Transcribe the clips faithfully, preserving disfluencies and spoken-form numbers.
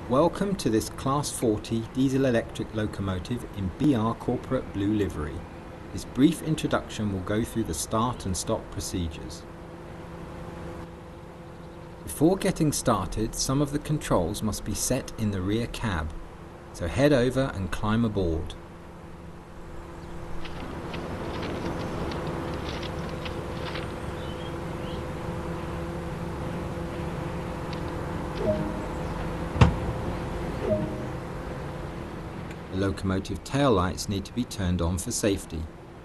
Welcome to this Class forty diesel-electric locomotive in B R Corporate Blue livery. This brief introduction will go through the start and stop procedures. Before getting started, some of the controls must be set in the rear cab, so head over and climb aboard. The locomotive tail lights need to be turned on for safety.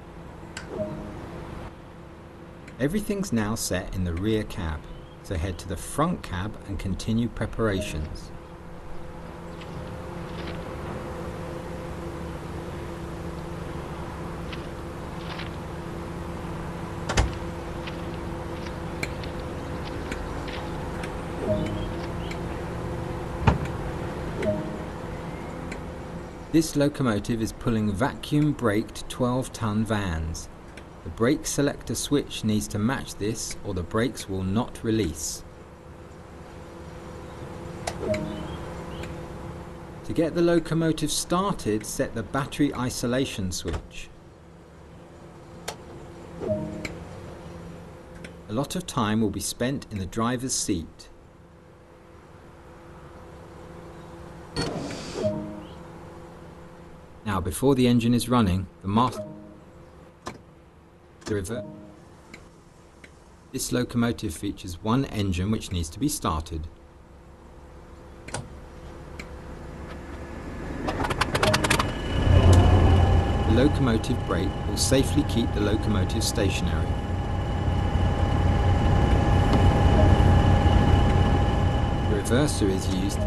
Everything's now set in the rear cab, so head to the front cab and continue preparations. This locomotive is pulling vacuum-braked twelve ton vans. The brake selector switch needs to match this or the brakes will not release. To get the locomotive started, set the battery isolation switch. A lot of time will be spent in the driver's seat. Now, before the engine is running, the master river. This locomotive features one engine which needs to be started. The locomotive brake will safely keep the locomotive stationary. The reverser is used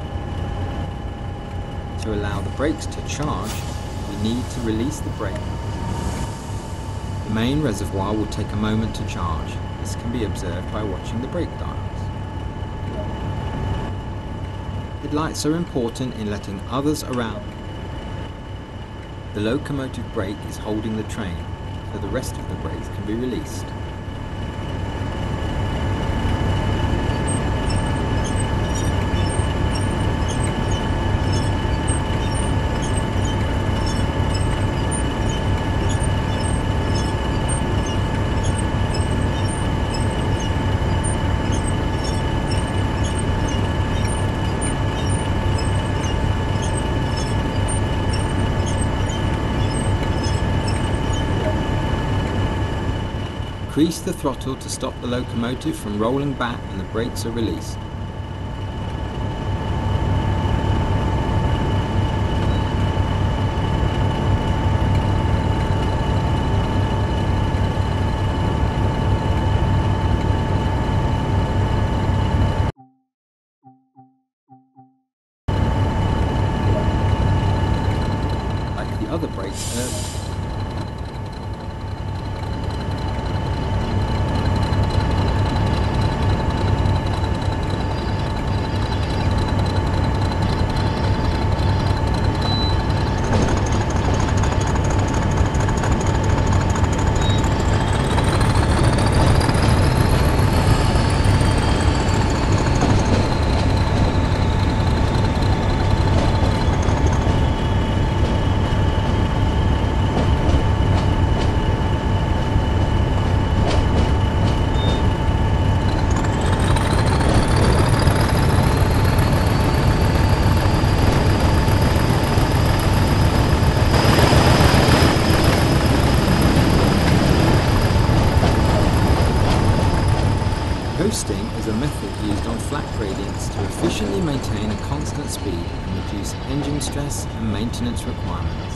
to allow the brakes to charge. We need to release the brake. The main reservoir will take a moment to charge. This can be observed by watching the brake dials. Headlights are important in letting others around. The locomotive brake is holding the train, so the rest of the brakes can be released. Increase the throttle to stop the locomotive from rolling back when the brakes are released. Like the other brakes earlier. Coasting is a method used on flat gradients to efficiently maintain a constant speed and reduce engine stress and maintenance requirements.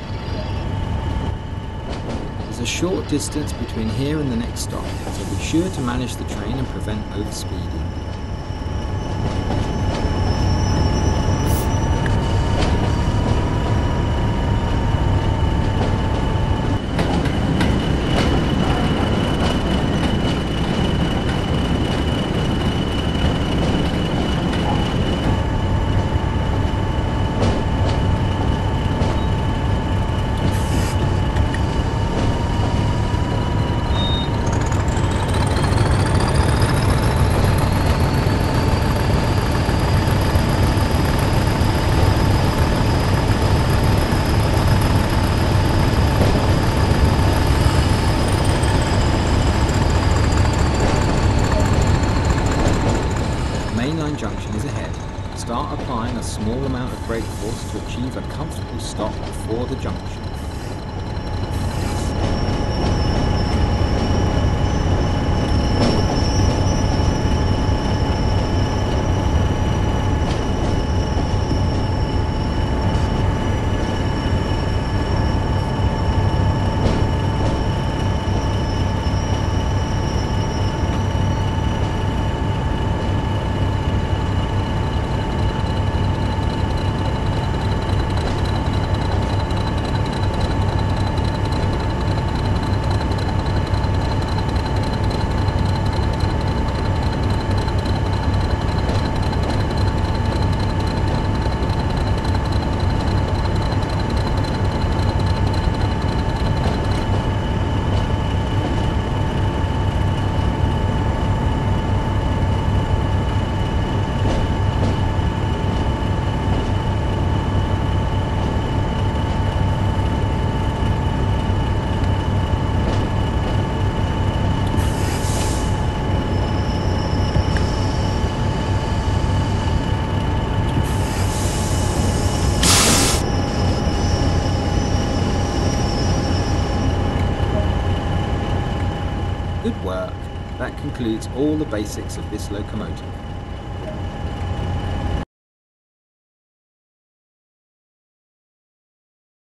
There's a short distance between here and the next stop, so be sure to manage the train and prevent overspeeding. braking junction is ahead, start applying a small amount of brake force to achieve a comfortable stop before the junction. Good work. That concludes all the basics of this locomotive.